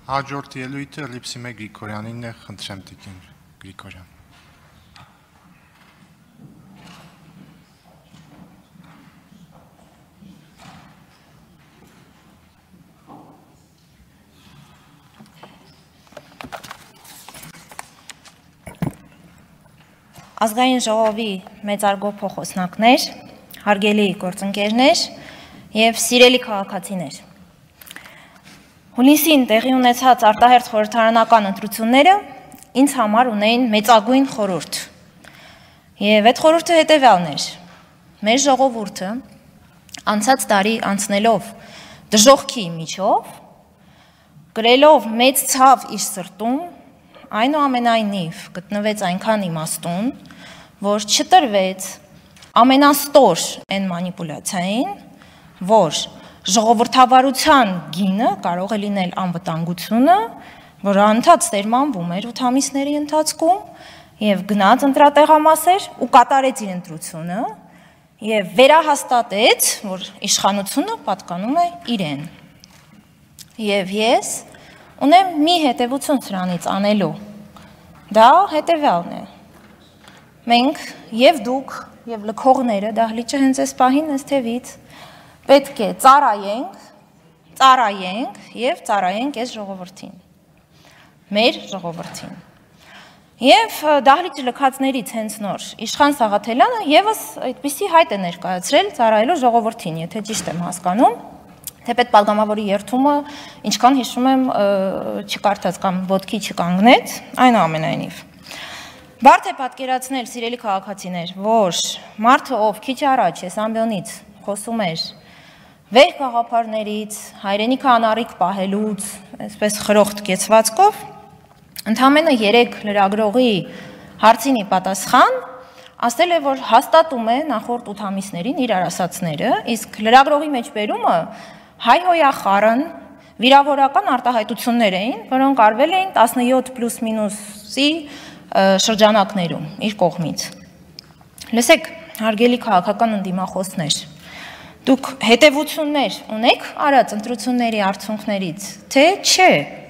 Հաջորդ ելույթը Լիպսիմե Գրիգորյանին է, խնդրեմ տիկին Գրիգորյան։ Ազգային ժողովի մեծարգո փոխոսնակներ, հարգելի գործընկերներ և սիրելի քաղաքացիներ։ Հունիսին տեղի ունեցած արտահերթ խորհրդարանական ընտրությունները ինձ համար ունեին մեծագույն խորհուրդ։ Եվ այդ խորհուրդը հետևյալն էր. մեր ժողովուրդը անցած տարի անցնելով դժոխքի միջով, կրելով մեծ ցավ իր սրտում, այնուամենայնիվ գտնվեց այնքան իմաստուն, որ չտրվեց ամենաստոր այն մանիպուլյացիային, որ ժողովրդավարության գինը կարող է լինել անվտանգությունը, որը անընդհատ սերմանվում էր 8 ամիսների ընթացքում եւ գնաց ընտրատեղամասեր ու կատարեց իր ընտրությունը եւ վերահաստատեց, որ իշխանությունը պատկանում է իրեն։ Եվ ես ունեմ մի հետևություն սրանից անելու։ Դա հետևյալն է։ Մենք եւ դուք եւ լքողները դահլիճը հենց այս պահին այս թևից պետք է ծառայենք այս ժողովրդին, մեր ժողովրդին։ Եվ դահլիճ լքածներից հենց նոր Իշխան Սաղաթելյանը եւս այդպիսի հայտ է ներկայացրել ծառայելու ժողովրդին, եթե ճիշտ եմ հասկանում, թեպետ պատգամավորի երթումը, ինչքան հիշում եմ, չկարդաց կամ ոտքի չկանգնեց, այնուամենայնիվ։ Բարդ է պատկերացնել, սիրելի քաղաքացիներ, որ մարդը, ով քիչ առաջ այս ամբիոնից խոսում էր վեր գաղափարներից, հայրենիքը անառիկ պահելուց, այսպես խրոխտ կեցվածքով, ընդամենը 3 լրագրողի հարցին ի պատասխան ասել է, որ հաստատում է նախորդ 8 ամիսներին իր ասացները, իսկ լրագրողի մեջբերումը հայհոյախառն վիրավորական արտահայտություններ էին, որոնք արվել էին 17+- շրջանակներում իր կողմից։ Լսեք, հարգելի քաղաքական ընդդիմախոսներ, դուք հետևություններ ունեք արած ընտրությունների արդյունքներից, թե չէ։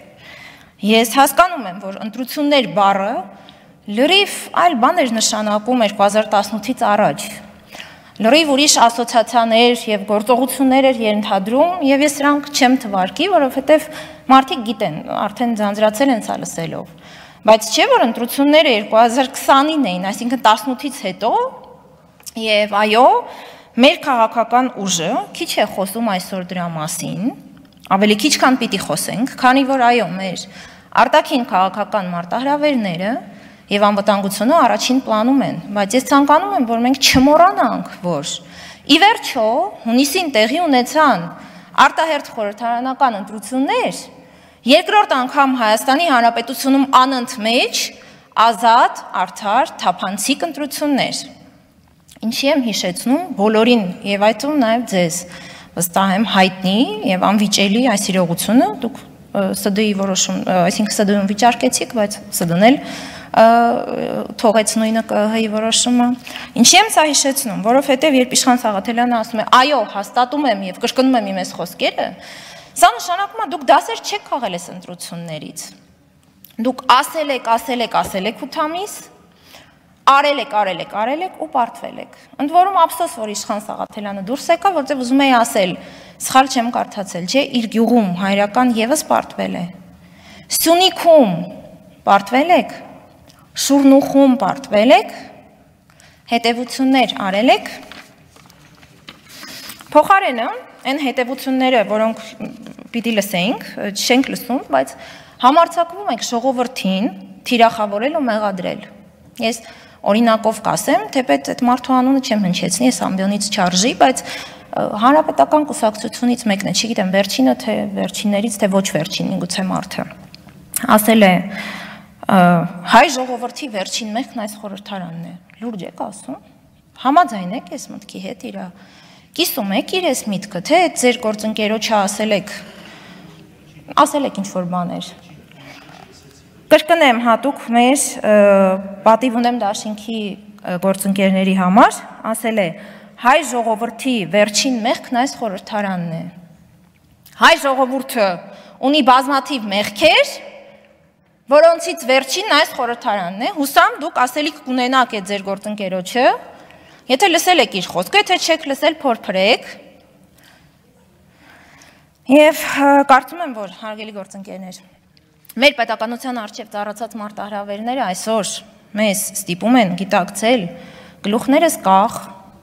Ես հասկանում եմ, որ ընտրություններ բառը լրիվ այլ բան էր նշանակում 2018-ից առաջ։ Լրիվ ուրիշ ասոցիացիաներ եւ գործողություններ էր ենթադրում, եւ ես սրանք չեմ թվարկի, որովհետեւ մարդիկ գիտեն, արդեն ձանձրացել են սա լսելով։ Բայց չէ, որ ընտրությունները 2020-ին էին, այսինքն 18-ից հետո, եւ այո, մեր քաղաքական ուժը քիչ է խոսում այսօր դրա մասին, ավելի քիչ քան պիտի խոսենք, քանի որ այո, մեր արտաքին քաղաքական մարտահրավերները եւ անվտանգությունը առաջին պլանում են, բայց ես ցանկանում եմ, որ մենք չմոռանանք, որ ի վերջո հունիսին տեղի ունեցան արտահերթ խորհրդարանական ընտրություններ, երկրորդ անգամ Հայաստանի Հանրապետությունում անընդմեջ ազատ, արդար, թափանցիկ ընտրություններ։ Ինչի եմ հիշեցնում բոլորին եւ այդում նաեւ ձեզ վստահ եմ հայտնի եւ անվիճելի այս իրողությունը, դուք ՍԴ-ի որոշում, այսինքն ՍԴ-ում վիճարկեցիք, բայց ՍԴ-ն էլ թողեց նույնը ԿԸՀ-ի որոշումը։ Ինչի եմ սա հիշեցնում, որովհետեւ երբ Իշխան Սաղաթելյանը ասում է, այո, հաստատում եմ եւ կրկնում եմ իմ այս խոսքերը, սա նշանակում է դուք դասեր չեք քաղել այս ընտրություններից։ Դուք ասել եք 8 ամիս, արել եք ու պարտվել եք։ Ընդ որում ափսոս, որ Իշխան Սաղաթելյանը դուրս եկա, որտեղ ուզում էի ասել, սխալ չեմ կարդացել, չէ, իր գյուղում հայրական եւս պարտվել է։ Սյունիքում պարտվել եք, Շուրնուխում պարտվել եք, հետևություններ արել եք։ Փոխարենը այն հետևությունները, որոնք պիտի լսեինք, չենք լսում, բայց համարձակվում եք ժողովրդին թիրախավորել ու մեղադրել։ Ես օրինակով կասեմ, թեպետ այդ մարդու անունը չեմ հնչեցնի, այս ամբիոնից չարժի, բայց հանրապետական կուսակցությունից մեկն է, չգիտեմ, վերջինը թե վերջիններից, թե ոչ վերջին, միգուցե մարդը ասել է հայ ժողովրդի վերջին մեղքն այս խորհրդարանն է։ Լուրջ եք ասում։ Համաձայն եք այս մտքի հետ իրա։ Կիսում եք իր այս միտքը, թե ձեր գործընկերոջը ասել եք ինչ-որ բաներ։ Կրկնեմ հատուկ մեր պատիվ ունեմ դաշինքի գործընկերների համար, ասել է հայ ժողովրդի վերջին մեղքն այս խորհրդարանն է։ Հայ ժողովուրդը ունի բազմաթիվ մեղքեր, որոնցից վերջինն այս խորհրդարանն է, հուսամ դուք ասելիք կունենաք այդ ձեր գործընկերոջը, եթե լսել եք իր խոսքը, եթե չեք լսել, փորփրեք։ Եվ կարծում եմ, որ հարգելի գործընկերներ, մեր պետականության առջև ծառացած մարտահրավերները այսօր մեզ ստիպում են գիտակցել գլուխներս կախ,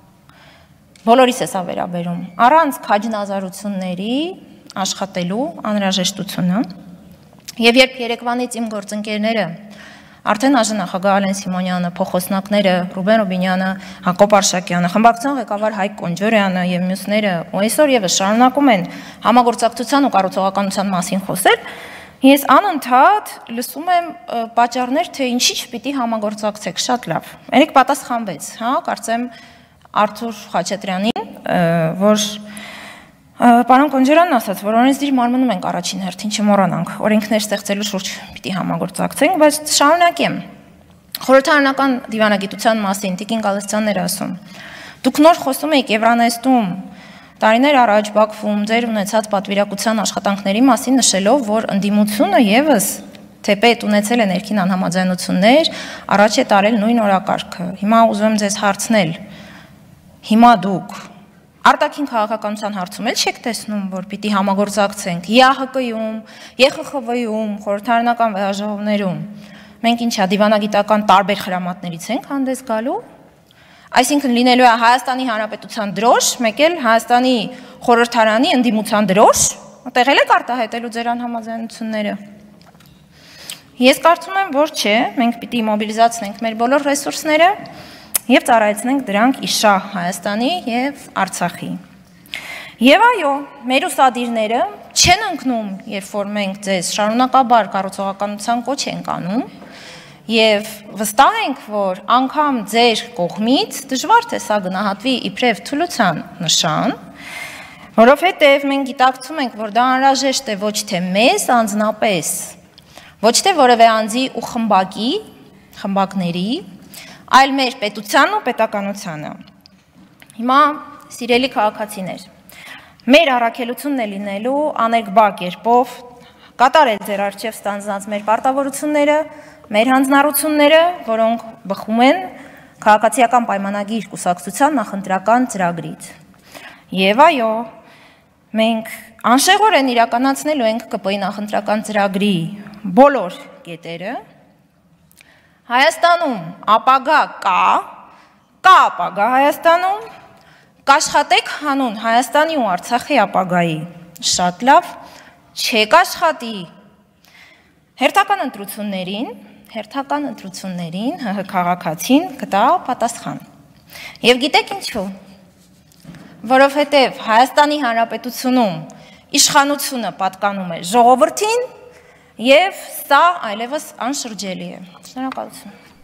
բոլորիս է սա վերաբերում, առանց քաջնազարությունների աշխատելու անհրաժեշտությունը։ Եվ երբ երեկվանից իմ գործընկերները, արդեն ԱԺ Ալեն Սիմոնյանը, փոխոսնակները Ռուբեն Ռուբինյանը, Հակոբ Արշակյանը, խմբակցության ղեկավար Հայկ Կոնջորյանը եւ մյուսները, ու այսօր եւս շարունակում են համագործակցության ու կառուցողականության մասին խոսել, ես անընդհատ լսում եմ պատճառներ, թե ինչի չպիտի համագործակցեք, շատ լավ։ Երեք պատասխանվեց, հա, կարծեմ Արթուր Խաչատրյանին, որ Պարոն Կոնջորանն ասաց, որ օրենսդիր մարմնում ենք առաջին հերթին, չմոռանանք, օրենքներ ստեղծելու շուրջ պիտի համագործակցենք, բայց շարունակեմ։ Խորհրդարանական դիվանագիտության մասին Տիկին Գալստյանն էր ասում. Դուք նոր խոսում եք Եվրանեստում, տարիներ առաջ Բաքվում ձեր ունեցած պատվիրակության աշխատանքների մասին նշելով, որ ընդդիմությունը եւս թեպետ ունեցել է ներքին անհամաձայնություններ, առաջ է տարել նույն օրակարգը։ Հիմա ուզում եմ ձեզ հարցնել. Հիմա դուք արտաքին քաղաքականության հարցում էլ չեք տեսնում, որ պիտի համագործակցենք ԵԱՀԿ-ում, ԵԽԽՎ-ում, խորհրդարանական վեհաժողովներում։ Մենք ինչա դիվանագիտական տարբեր խրամատներից ենք հանդես գալու։ Այսինքն լինելու է Հայաստանի Հանրապետության դրոշ, մեկ էլ Հայաստանի խորհրդարանի ընդդիմության դրոշ, այդտեղ էլ եք արտահայտելու ձեր անհամաձայնությունները։ Ես կարծում եմ, որ չէ, մենք պիտի մոբիլիզացնենք մեր բոլոր ռեսուրսները և ծառայեցնենք դրանք իշահ Հայաստանի և Արցախի։ Եվ այո, մեր ուսադիրները չեն ընկնում, երբ որ մենք ձեզ շարունակաբար կառուցողականության կոչ ենք անում, և վստահ ենք, որ անգամ ձեր կողմից դժվար թե սա գնահատվի իբրև թուլության նշան, որովհետև մենք գիտակցում ենք, որ դա անհրաժեշտ է ոչ թե մեզ անձնապես, ոչ թե որևէ անձի ու խմբակների, այլ մեր պետությանն ու պետականությանը։ Հիմա, սիրելի քաղաքացիներ, մեր առաքելությունն է լինելու աներկբա կերպով կատարել ձեր առջև ստանձնած մեր պարտավորությունները, մեր հանձնառությունները, որոնք բխում են քաղաքացիական պայմանագիր կուսակցության նախընտրական ծրագրից։ Եվ այո, մենք անշեղորեն իրականացնելու ենք ԿՊ-ի նախընտրական ծրագրի բոլոր կետերը, Հայաստանում ապագա կա ապագա Հայաստանում, կաշխատեք հանուն Հայաստանի ու Արցախի ապագայի, շատ լավ, չեք աշխատի հերթական ընտրություններին ՀՀ քաղաքացին կտա պատասխան։ Եվ գիտեք ինչու, որովհետև Հայաստանի Հանրապետությունում իշխանությունը պատկանում է ժողովրդին, և սա այլևս անշրջելի է։ Շնորհակալություն։